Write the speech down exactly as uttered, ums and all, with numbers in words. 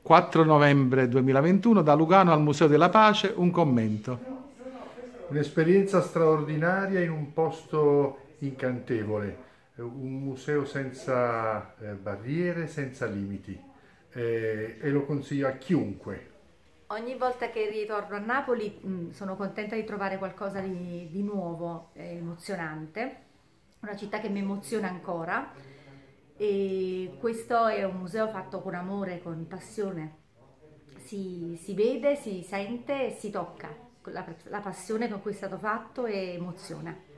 quattro novembre duemilaventuno, da Lugano al Museo della Pace, un commento. Un'esperienza straordinaria in un posto incantevole, eh, un museo senza eh, barriere, senza limiti, eh, e lo consiglio a chiunque. Ogni volta che ritorno a Napoli, mh, sono contenta di trovare qualcosa di, di nuovo e emozionante, una città che mi emoziona ancora, e questo è un museo fatto con amore, con passione. Si, si vede, si sente e si tocca la, la passione con cui è stato fatto e emoziona.